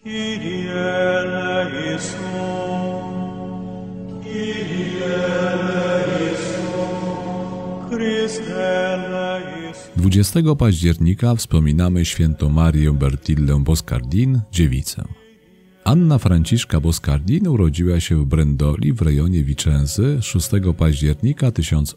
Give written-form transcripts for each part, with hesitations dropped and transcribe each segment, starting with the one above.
Dwudziestego października wspominamy świętą Marię Bertillę Boscardin, dziewicę. Anna Franciszka Boscardin urodziła się w Brendoli w rejonie Vicenzy 6 października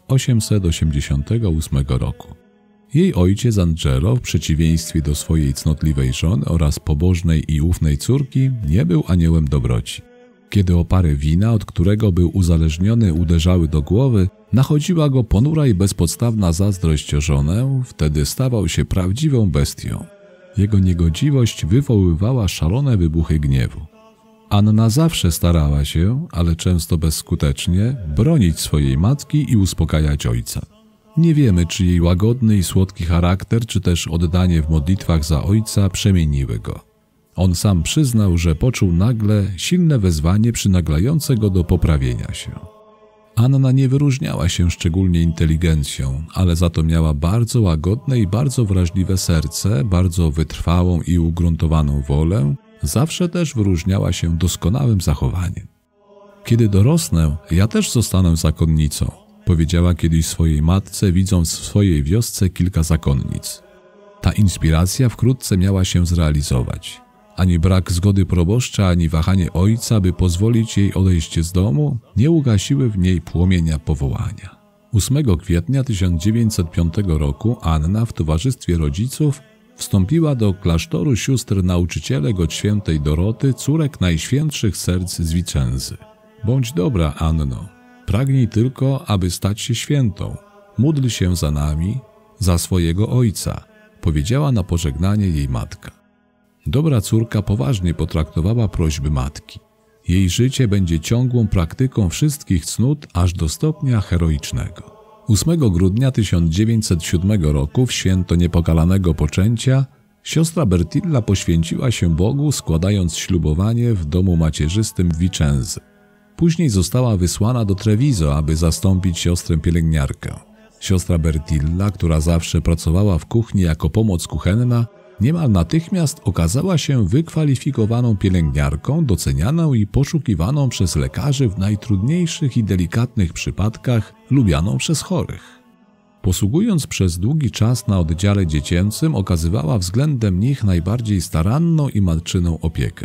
1888 roku. Jej ojciec Angelo, w przeciwieństwie do swojej cnotliwej żony oraz pobożnej i ufnej córki, nie był aniołem dobroci. Kiedy opary wina, od którego był uzależniony, uderzały do głowy, nachodziła go ponura i bezpodstawna zazdrość o żonę, wtedy stawał się prawdziwą bestią. Jego niegodziwość wywoływała szalone wybuchy gniewu. Anna zawsze starała się, ale często bezskutecznie, bronić swojej matki i uspokajać ojca. Nie wiemy, czy jej łagodny i słodki charakter, czy też oddanie w modlitwach za ojca przemieniły go. On sam przyznał, że poczuł nagle silne wezwanie przynaglające go do poprawienia się. Anna nie wyróżniała się szczególnie inteligencją, ale za to miała bardzo łagodne i bardzo wrażliwe serce, bardzo wytrwałą i ugruntowaną wolę, zawsze też wyróżniała się doskonałym zachowaniem. Kiedy dorosnę, ja też zostanę zakonnicą, powiedziała kiedyś swojej matce, widząc w swojej wiosce kilka zakonnic. Ta inspiracja wkrótce miała się zrealizować. Ani brak zgody proboszcza, ani wahanie ojca, by pozwolić jej odejść z domu, nie ugasiły w niej płomienia powołania. 8 kwietnia 1905 roku Anna w towarzystwie rodziców wstąpiła do klasztoru sióstr nauczycielek od świętej Doroty, córek Najświętszych Serc z Vicenzy. Bądź dobra, Anno, pragnij tylko, aby stać się świętą. Módl się za nami, za swojego ojca, powiedziała na pożegnanie jej matka. Dobra córka poważnie potraktowała prośby matki. Jej życie będzie ciągłą praktyką wszystkich cnót aż do stopnia heroicznego. 8 grudnia 1907 roku w święto niepokalanego poczęcia siostra Bertilla poświęciła się Bogu, składając ślubowanie w domu macierzystym w Vicenzy. Później została wysłana do Treviso, aby zastąpić siostrę pielęgniarkę. Siostra Bertilla, która zawsze pracowała w kuchni jako pomoc kuchenna, niemal natychmiast okazała się wykwalifikowaną pielęgniarką, docenianą i poszukiwaną przez lekarzy w najtrudniejszych i delikatnych przypadkach, lubianą przez chorych. Posługując przez długi czas na oddziale dziecięcym, okazywała względem nich najbardziej staranną i matczyną opiekę.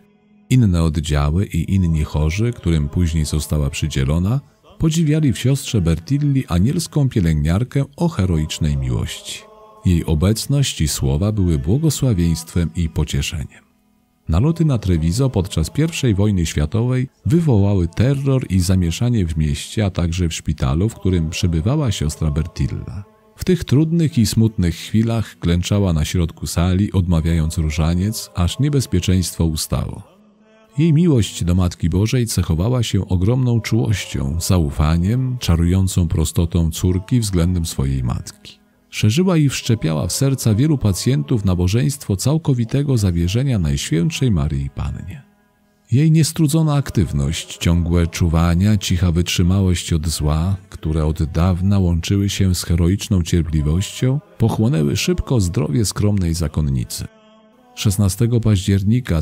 Inne oddziały i inni chorzy, którym później została przydzielona, podziwiali w siostrze Bertilli anielską pielęgniarkę o heroicznej miłości. Jej obecność i słowa były błogosławieństwem i pocieszeniem. Naloty na Treviso podczas I wojny światowej wywołały terror i zamieszanie w mieście, a także w szpitalu, w którym przebywała siostra Bertilla. W tych trudnych i smutnych chwilach klęczała na środku sali, odmawiając różaniec, aż niebezpieczeństwo ustało. Jej miłość do Matki Bożej cechowała się ogromną czułością, zaufaniem, czarującą prostotą córki względem swojej matki. Szerzyła i wszczepiała w serca wielu pacjentów nabożeństwo całkowitego zawierzenia Najświętszej Maryi Pannie. Jej niestrudzona aktywność, ciągłe czuwania, cicha wytrzymałość od zła, które od dawna łączyły się z heroiczną cierpliwością, pochłonęły szybko zdrowie skromnej zakonnicy. 16 października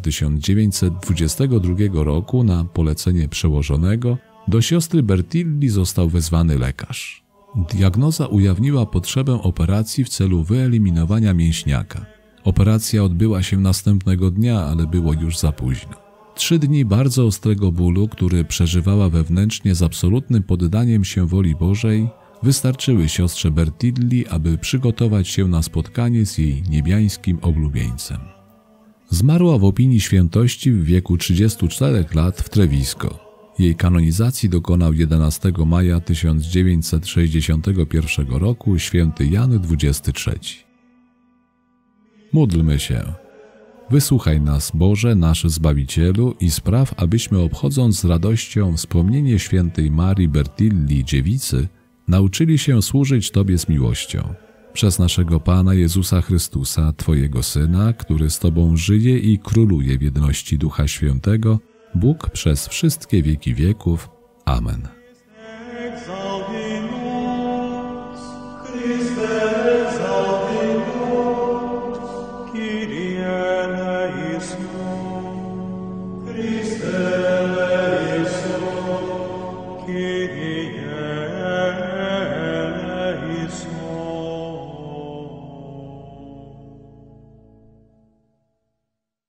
1922 roku na polecenie przełożonego do siostry Bertilli został wezwany lekarz. Diagnoza ujawniła potrzebę operacji w celu wyeliminowania mięśniaka. Operacja odbyła się następnego dnia, ale było już za późno. 3 dni bardzo ostrego bólu, który przeżywała wewnętrznie z absolutnym poddaniem się woli Bożej, wystarczyły siostrze Bertilli, aby przygotować się na spotkanie z jej niebiańskim oblubieńcem. Zmarła w opinii świętości w wieku 34 lat w Treviso. Jej kanonizacji dokonał 11 maja 1961 roku święty Jan XXIII. Módlmy się. Wysłuchaj nas, Boże, nasz Zbawicielu, i spraw, abyśmy, obchodząc z radością wspomnienie świętej Marii Bertilli, dziewicy, nauczyli się służyć Tobie z miłością. Przez naszego Pana Jezusa Chrystusa, Twojego Syna, który z Tobą żyje i króluje w jedności Ducha Świętego, Bóg przez wszystkie wieki wieków. Amen. Kyrie eleison. Christe